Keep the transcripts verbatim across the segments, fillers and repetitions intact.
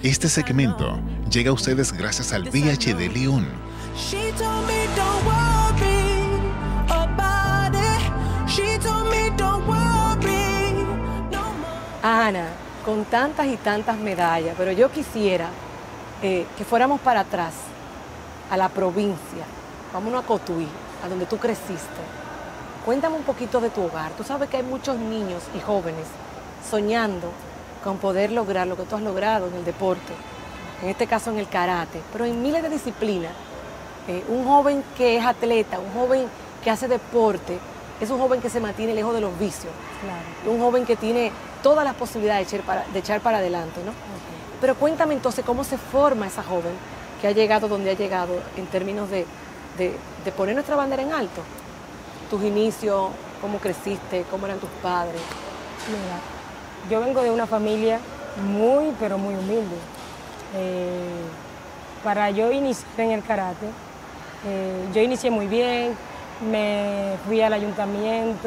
Este segmento llega a ustedes gracias al V I H de León. Ana, con tantas y tantas medallas, pero yo quisiera eh, que fuéramos para atrás, a la provincia, vámonos a Cotuí, a donde tú creciste. Cuéntame un poquito de tu hogar. Tú sabes que hay muchos niños y jóvenes soñando con poder lograr lo que tú has logrado en el deporte, en este caso en el karate, pero en miles de disciplinas. Eh, un joven que es atleta, un joven que hace deporte, es un joven que se mantiene lejos de los vicios. Claro. Un joven que tiene todas las posibilidades de echar para, de echar para adelante, ¿no? Okay. Pero cuéntame entonces cómo se forma esa joven que ha llegado donde ha llegado en términos de, de, de poner nuestra bandera en alto. Tus inicios, cómo creciste, cómo eran tus padres. Mira, yo vengo de una familia muy, pero muy humilde. Eh, para yo iniciar en el karate, eh, yo inicié muy bien, me fui al ayuntamiento,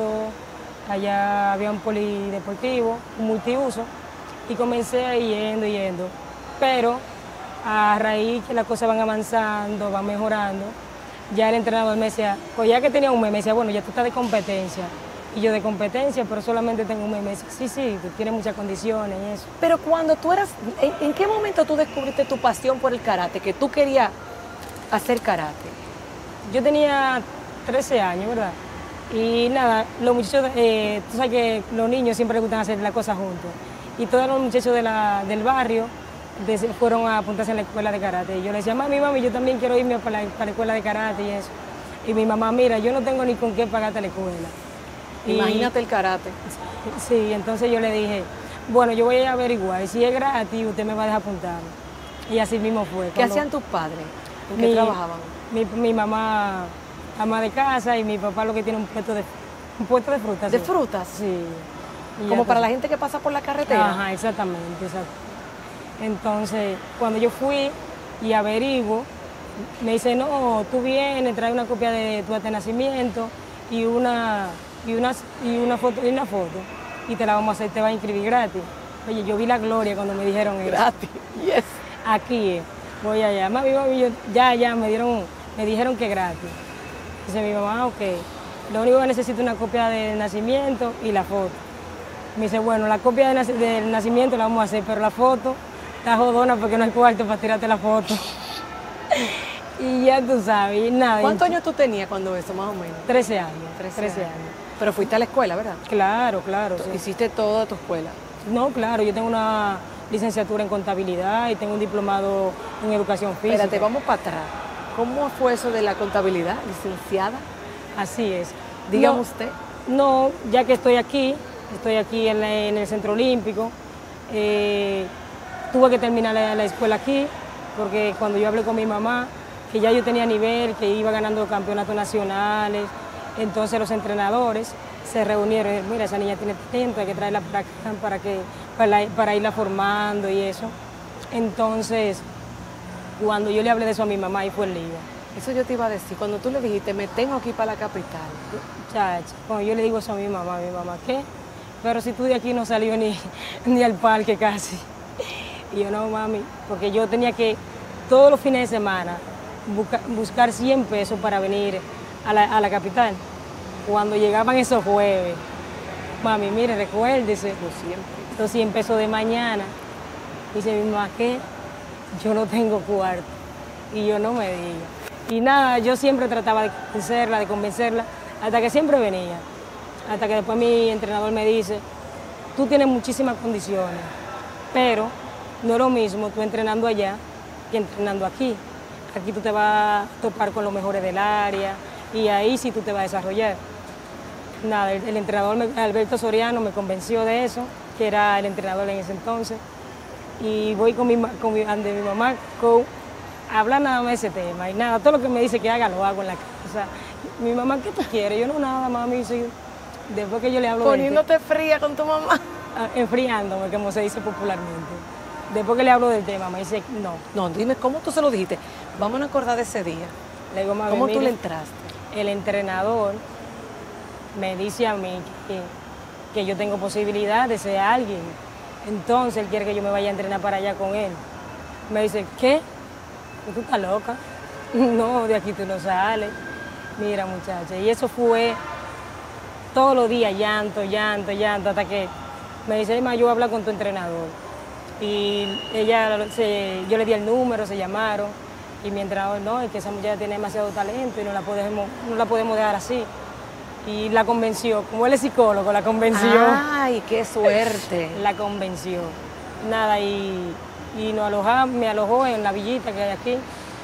allá había un polideportivo, un multiuso, y comencé a ir yendo, yendo. Pero a raíz que las cosas van avanzando, van mejorando, ya el entrenador me decía, pues ya que tenía un mes, me decía, bueno, ya tú estás de competencia. Y yo de competencia, pero solamente tengo un mes. Me decía, sí, sí, tú tienes muchas condiciones y eso. Pero cuando tú eras, ¿en, ¿en qué momento tú descubriste tu pasión por el karate, que tú querías hacer karate? Yo tenía trece años, ¿verdad? Y nada, los muchachos, eh, tú sabes que los niños siempre les gustan hacer las cosas juntos. Y todos los muchachos de la, del barrio de, fueron a apuntarse en la escuela de karate. Y yo le decía, mami, mami, yo también quiero irme para la, para la escuela de karate y eso. Y mi mamá, mira, yo no tengo ni con qué pagarte la escuela. Imagínate y, el karate. Sí, entonces yo le dije, bueno, yo voy a averiguar, y si es gratis, usted me va a dejar apuntar. Y así mismo fue. ¿Qué Cuando... hacían tus padres? ¿En qué mi, trabajaban? Mi, mi mamá, ama de casa, y mi papá lo que tiene un puesto de, un puesto de frutas. ¿De sí. frutas? Sí. Y Como para la gente que pasa por la carretera. Ajá, exactamente, exacto. Entonces, cuando yo fui y averiguo, me dice, no, tú vienes, trae una copia de tu acta de nacimiento y una... Y una, y, una foto, y una foto, y te la vamos a hacer, te va a inscribir gratis. Oye, yo vi la gloria cuando me dijeron eso. Gratis, yes. Aquí, voy allá. Mami, mami, yo, ya, ya, me dieron, me dijeron que gratis. Dice mi mamá, ok, lo único que necesito es una copia de nacimiento y la foto. Me dice, bueno, la copia de nac del nacimiento la vamos a hacer, pero la foto está jodona porque no hay cuarto para tirarte la foto. Y ya tú sabes, nada. ¿Cuántos años tú tenías cuando eso, más o menos? trece años. trece años. Pero fuiste a la escuela, ¿verdad? Claro, claro. Sí. ¿Hiciste toda tu escuela? No, claro, yo tengo una licenciatura en contabilidad y tengo un diplomado en educación física. Espérate, vamos para atrás. ¿Cómo fue eso de la contabilidad, licenciada? Así es. Dígame no, usted. No, ya que estoy aquí, estoy aquí en, la, en el Centro Olímpico, eh, tuve que terminar la, la escuela aquí, porque cuando yo hablé con mi mamá, que ya yo tenía nivel, que iba ganando campeonatos nacionales, entonces los entrenadores se reunieron y dijeron, mira, esa niña tiene talento, hay que traerla para acá para, que, para, para irla formando y eso. Entonces, cuando yo le hablé de eso a mi mamá, ahí fue el lío. Eso yo te iba a decir, cuando tú le dijiste, me tengo aquí para la capital. Chacha, cuando yo le digo eso a mi mamá, mi mamá, ¿qué? Pero si tú de aquí no salió ni, ni al parque casi. Y yo, no, mami, porque yo tenía que todos los fines de semana busca, buscar cien pesos para venir a la, a la capital. Cuando llegaban esos jueves, mami, mire, recuérdese, los cien pesos de mañana. Dice mi mamá, ¿qué? Yo no tengo cuarto. Y yo, no me diga. Y nada, yo siempre trataba de convencerla, de convencerla, hasta que siempre venía. Hasta que después mi entrenador me dice, tú tienes muchísimas condiciones, pero no es lo mismo tú entrenando allá que entrenando aquí. Aquí tú te vas a topar con los mejores del área y ahí sí tú te vas a desarrollar. Nada, el, el entrenador me, Alberto Soriano me convenció de eso, que era el entrenador en ese entonces, y voy con mi, con mi, ante mi mamá con, a hablar nada más de ese tema, y nada, todo lo que me dice que haga lo hago en la casa. Mi mamá, ¿qué tú quieres? Yo no, nada, mami, soy, después que yo le hablo Poniéndote de fría con tu mamá. Enfriándome, como se dice popularmente. Después que le hablo del tema, me dice, no. No, dime, ¿cómo tú se lo dijiste? Vamos a acordar de ese día. Le digo, mami, ¿cómo mire, tú le entraste? El entrenador me dice a mí que, que yo tengo posibilidad de ser alguien. Entonces él quiere que yo me vaya a entrenar para allá con él. Me dice, ¿qué? ¿Tú estás loca? No, de aquí tú no sales. Mira, muchacha, y eso fue todos los días, llanto, llanto, llanto, hasta que me dice, Emma, yo voy a hablar con tu entrenador. Y ella, se, yo le di el número, se llamaron, y mi entrenador, no, es que esa muchacha tiene demasiado talento y no la podemos, no la podemos dejar así. Y la convenció, como él es psicólogo, la convenció. ¡Ay, qué suerte! La convenció. Nada, y, y nos alojamos, me alojó en la villita que hay aquí.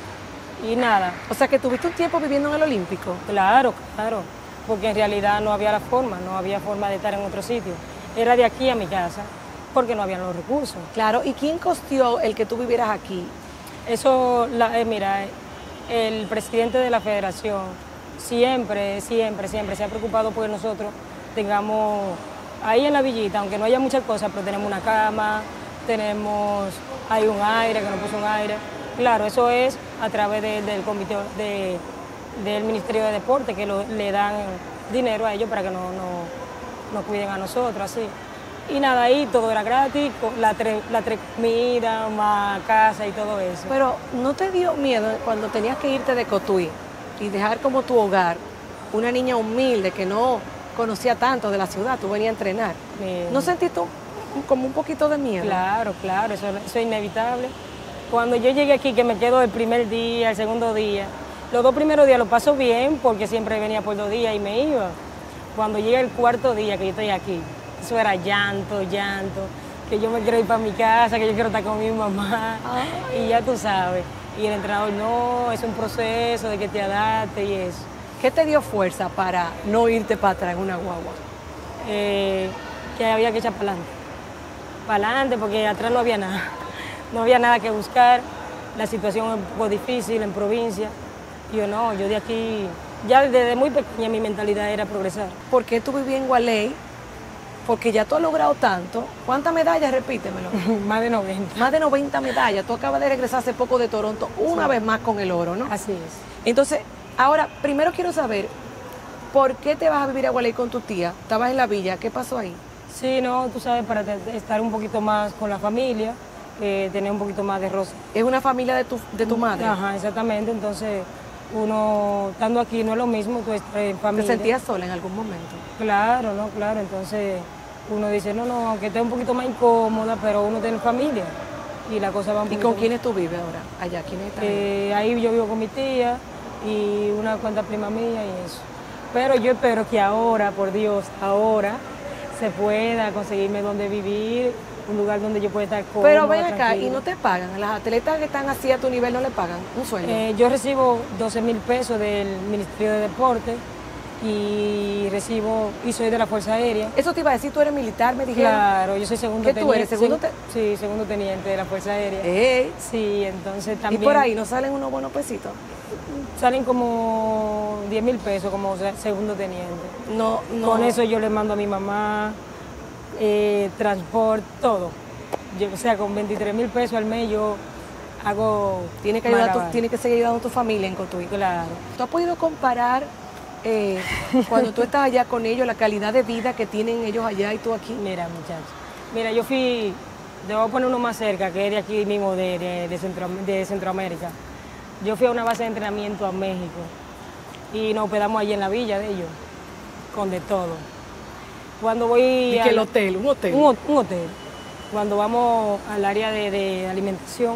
Y nada. O sea, que tuviste un tiempo viviendo en el Olímpico. Claro, claro. Porque en realidad no había la forma, no había forma de estar en otro sitio. Era de aquí a mi casa, porque no habían los recursos. Claro, ¿y quién costeó el que tú vivieras aquí? Eso, la, eh, mira, el presidente de la federación siempre, siempre, siempre se ha preocupado por que nosotros tengamos ahí en la villita, aunque no haya muchas cosas, pero tenemos una cama, tenemos, hay un aire, que nos puso un aire. Claro, eso es a través de, del comité de, del Ministerio de Deporte, que lo, le dan dinero a ellos para que no, no, nos cuiden a nosotros, así. Y nada, ahí todo era gratis, la tres la tres comida, más casa y todo eso. Pero ¿no te dio miedo cuando tenías que irte de Cotuí y dejar como tu hogar una niña humilde que no conocía tanto de la ciudad, tú venías a entrenar? Bien. ¿No sentiste un, como un poquito de miedo? Claro, claro, eso, eso es inevitable. Cuando yo llegué aquí, que me quedo el primer día, el segundo día, los dos primeros días lo paso bien porque siempre venía por dos días y me iba. Cuando llega el cuarto día que yo estoy aquí, eso era llanto, llanto, que yo me quiero ir para mi casa, que yo quiero estar con mi mamá. Ay. Y ya tú sabes. Y el entrenador, no, es un proceso de que te adaptes y eso. ¿Qué te dio fuerza para no irte para atrás en una guagua? Eh, que había que echar para adelante. Para adelante porque atrás no había nada. No había nada que buscar. La situación es un poco difícil en provincia. Y yo no, yo de aquí, ya desde muy pequeña mi mentalidad era progresar. ¿Por qué tú vivías en Gualey? Porque ya tú has logrado tanto. ¿Cuántas medallas? Repítemelo. Más de noventa. Más de noventa medallas. Tú acabas de regresar hace poco de Toronto, una sí. vez más con el oro, ¿no? Así es. Entonces, ahora, primero quiero saber, ¿por qué te vas a vivir a Gualey con tu tía? Estabas en la villa, ¿qué pasó ahí? Sí, no, tú sabes, para estar un poquito más con la familia, eh, tener un poquito más de roce. ¿Es una familia de tu, de tu madre? Ajá, exactamente. Entonces, uno estando aquí no es lo mismo, tú estás en familia. ¿Te sentías sola en algún momento? Claro, no, claro. Entonces, uno dice, no, no, aunque esté un poquito más incómoda, pero uno tiene familia y la cosa va un ¿Y poquito con quiénes más. tú vives ahora? Allá, ¿quiénes están? Eh, ahí yo vivo con mi tía y una cuanta prima mía y eso. Pero yo espero que ahora, por Dios, ahora se pueda conseguirme donde vivir, un lugar donde yo pueda estar cómoda. Pero ven acá, tranquila. ¿y no te pagan? ¿A las atletas que están así a tu nivel no le pagan un sueldo? Eh, yo recibo doce mil pesos del Ministerio de Deporte y recibo, y soy de la Fuerza Aérea. Eso te iba a decir, tú eres militar, me dijeron. Claro, yo soy segundo ¿Qué teniente. tú eres, segundo te- Sí, segundo teniente de la Fuerza Aérea. Ey. Sí, entonces también... ¿Y por ahí no salen unos buenos pesitos? Salen como diez mil pesos como segundo teniente. No, no. Con eso yo le mando a mi mamá, eh, transporte, todo. Yo, o sea, con veintitrés mil pesos al mes yo hago... Tiene que, ayudar a tu, malabar. tiene que seguir ayudando a tu familia en Cotuí. Claro. ¿Tú has podido comparar eh, cuando tú estás allá con ellos, la calidad de vida que tienen ellos allá y tú aquí? Mira, muchachos. Mira, yo fui, te voy a poner uno más cerca, que es de aquí mismo, de, de, de, Centro, de Centroamérica. Yo fui a una base de entrenamiento a México y nos hospedamos allí en la villa de ellos, con de todo. Cuando voy... ¿Y que el hotel? ¿Un hotel? Un, un hotel. Cuando vamos al área de, de alimentación,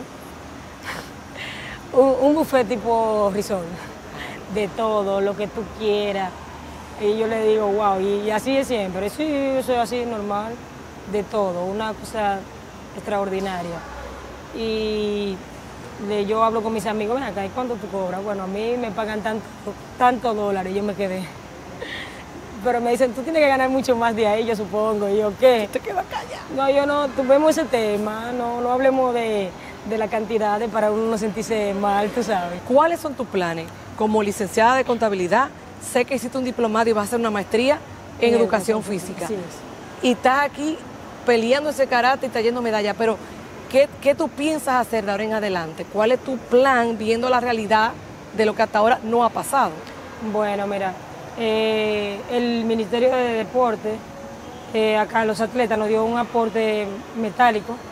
un, un buffet tipo resort, de todo, lo que tú quieras. Y yo le digo, wow, y, y así es siempre. Sí, eso es así, normal, de todo, una cosa extraordinaria. Y le, yo hablo con mis amigos, ven acá, ¿y cuánto tú cobras? Bueno, a mí me pagan tanto, tantos dólares, y yo me quedé. Pero me dicen, tú tienes que ganar mucho más de ahí, yo supongo. Y yo, ¿qué? ¿Te quedas callado? No, yo no, tuvimos ese tema, no, no hablemos de, de la cantidad de para uno no sentirse mal, tú sabes. ¿Cuáles son tus planes? Como licenciada de contabilidad, sé que hiciste un diplomado y vas a hacer una maestría en, en educación, educación física. Así es. Y estás aquí peleando ese karate y trayendo medallas, pero ¿qué, ¿qué tú piensas hacer de ahora en adelante? ¿Cuál es tu plan viendo la realidad de lo que hasta ahora no ha pasado? Bueno, mira, eh, el Ministerio de Deporte, eh, acá los atletas nos dio un aporte metálico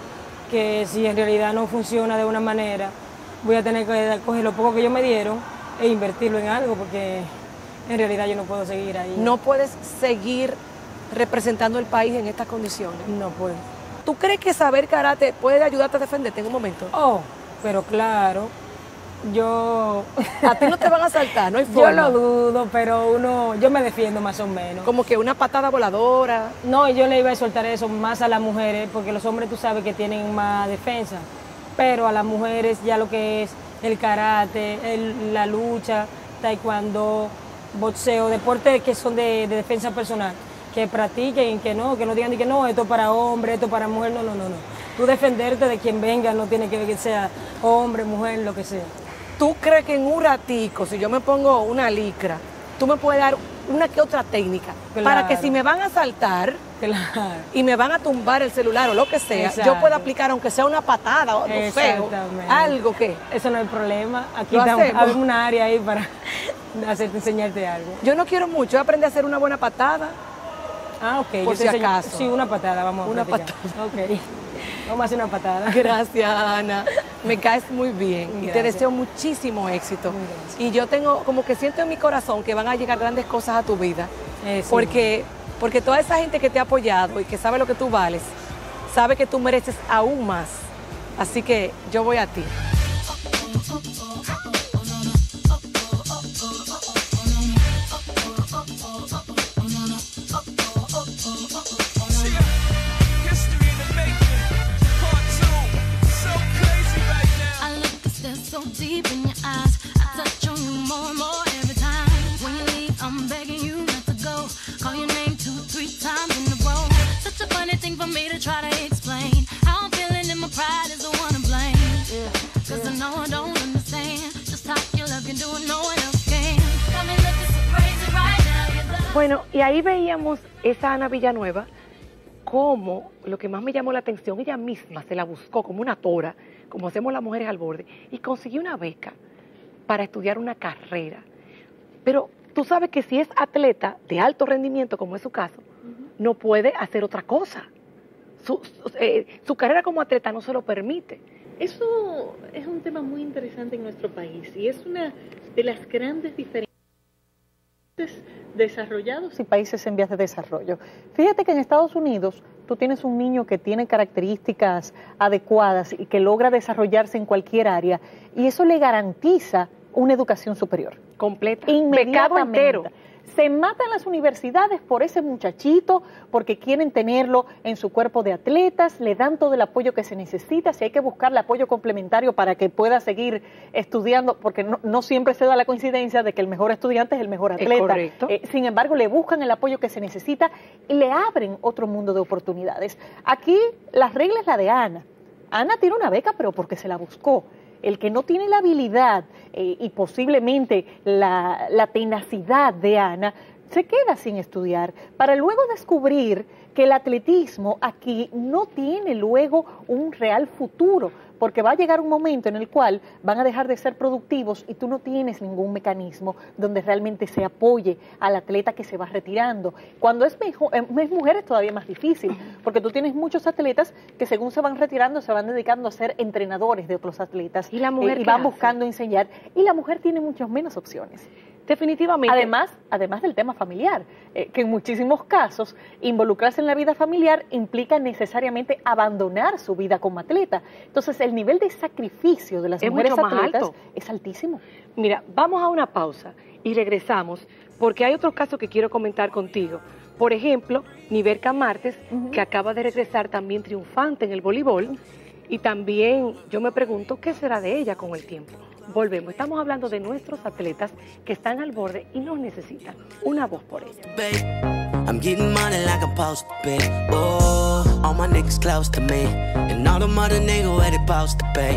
que si en realidad no funciona de una manera, voy a tener que coger lo poco que ellos me dieron e invertirlo en algo, porque en realidad yo no puedo seguir ahí. No puedes seguir representando el país en estas condiciones. No puedo. ¿Tú crees que saber karate puede ayudarte a defenderte en un momento? Oh, pero claro, yo... A ti no te van a saltar, no hay Yo forma. lo dudo, pero uno, yo me defiendo más o menos. Como que una patada voladora. No, yo le iba a soltar eso más a las mujeres, porque los hombres tú sabes que tienen más defensa, pero a las mujeres ya lo que es el karate, el- la lucha, taekwondo, boxeo, deportes que son de, de defensa personal, que practiquen, que no, que no digan que no, esto es para hombre, esto es para mujer, no, no, no, no. Tú defenderte de quien venga, no tiene que ver que sea hombre, mujer, lo que sea. ¿Tú crees que en un ratico, si yo me pongo una licra, tú me puedes dar una que otra técnica Claro. para que si me van a saltar Claro. y me van a tumbar el celular o lo que sea, yo Exacto. pueda aplicar aunque sea una patada o no sé, Exactamente. algo que... Eso no hay problema. Aquí Lo estamos, hacemos. hay una área ahí para hacerte, enseñarte algo. Yo no quiero mucho, yo aprendí a hacer una buena patada. Ah, ok. Por yo te si enseño- acaso. Sí, una patada, vamos a Una practicar. Ok. Vamos a hacer una patada. Gracias, Ana. Me caes muy bien y te Gracias. deseo muchísimo éxito. Muy gracias. Y yo tengo, como que siento en mi corazón que van a llegar grandes cosas a tu vida. Eh, sí. Porque, porque toda esa gente que te ha apoyado y que sabe lo que tú vales, sabe que tú mereces aún más. Así que yo voy a ti. History in the making. Part two. So crazy right now. I look cause they're so deep in your eyes. I touch on you more and more every time. When you leave, I'm begging you not to go. Call your name two, three times in a row. Such a funny thing for me to try to explain. How I'm feeling and my pride is the one to blame. Cause I know I don't understand just how your love can do it, no one else can. Got me looking so crazy right now. Your love. Bueno, y ahí veíamos esa Ana Villanueva, como lo que más me llamó la atención, ella misma se la buscó como una tora, como hacemos las mujeres al borde, y consiguió una beca para estudiar una carrera. Pero tú sabes que si es atleta de alto rendimiento, como es su caso, no puede hacer otra cosa. Su, su, eh, su carrera como atleta no se lo permite. Eso es un tema muy interesante en nuestro país y es una de las grandes diferencias desarrollados y países en vías de desarrollo. Fíjate que en Estados Unidos tú tienes un niño que tiene características adecuadas y que logra desarrollarse en cualquier área y eso le garantiza una educación superior. Completa. Inmediatamente. Becado entero. Se matan las universidades por ese muchachito, porque quieren tenerlo en su cuerpo de atletas, le dan todo el apoyo que se necesita, si hay que buscarle apoyo complementario para que pueda seguir estudiando, porque no, no siempre se da la coincidencia de que el mejor estudiante es el mejor atleta. Es correcto. Eh, sin embargo, le buscan el apoyo que se necesita y le abren otro mundo de oportunidades. Aquí la regla es la de Ana. Ana tiene una beca, pero porque se la buscó. El que no tiene la habilidad eh, y posiblemente la, la tenacidad de Ana, se queda sin estudiar, para luego descubrir que el atletismo aquí no tiene luego un real futuro, porque va a llegar un momento en el cual van a dejar de ser productivos y tú no tienes ningún mecanismo donde realmente se apoye al atleta que se va retirando. Cuando es, mejo, es mujer es todavía más difícil, porque tú tienes muchos atletas que según se van retirando se van dedicando a ser entrenadores de otros atletas. ¿Y la mujer eh, y qué van hace? buscando enseñar, y la mujer tiene muchas menos opciones. Definitivamente. Además, además del tema familiar, eh, que en muchísimos casos involucrarse en la vida familiar implica necesariamente abandonar su vida como atleta. Entonces, el nivel de sacrificio de las Es mujeres mucho más atletas alto. es altísimo. Mira, vamos a una pausa y regresamos porque hay otro caso que quiero comentar contigo. Por ejemplo, Niverca Martes, Ujú. que acaba de regresar también triunfante en el voleibol. Y también yo me pregunto qué será de ella con el tiempo. Volvemos, estamos hablando de nuestros atletas que están al borde y nos necesitan una voz por ellos. Babe, I'm getting money like I'm supposed to be. Oh, all my niggas close to me. And all the mother niggas where they supposed to be.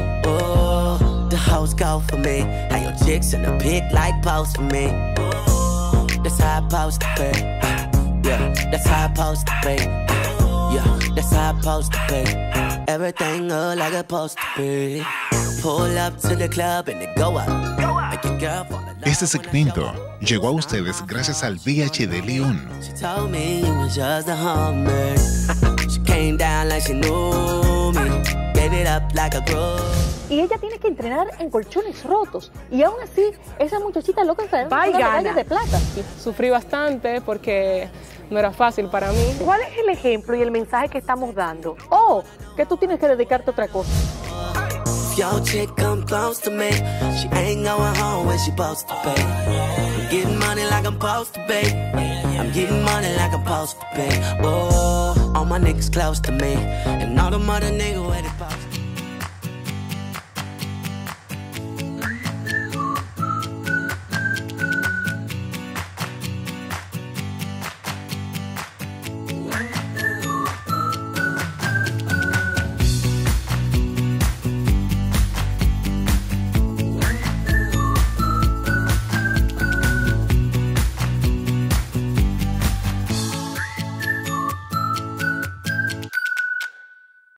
Oh, the hoes go for me. How your chicks in the pit like post for me. Oh, that's how I supposed to be. Yeah, that's how I supposed to be. Yeah, that's how I supposed to be. Everything look like it's supposed to be. Pull up to the club and it go up. Make your girl fall in love Este when I segmento show up. llegó a ustedes gracias al V H D León. She told me you was just a hummer. She came down like she knew me. Gave gave it up like a groove. Y ella tiene que entrenar en colchones rotos. Y aún así, esa muchachita loca está dando Va y una gana. medalla de plata. Sufrí bastante porque no era fácil para mí. ¿Cuál es el ejemplo y el mensaje que estamos dando? Oh, que tú tienes que dedicarte a otra cosa. If your chick come close to me, she ain't going home when she supposed to pay. I'm getting money like I'm supposed to pay. I'm getting money like I'm supposed to pay. Oh, all my niggas close to me, and all the mother niggas where they supposed to be.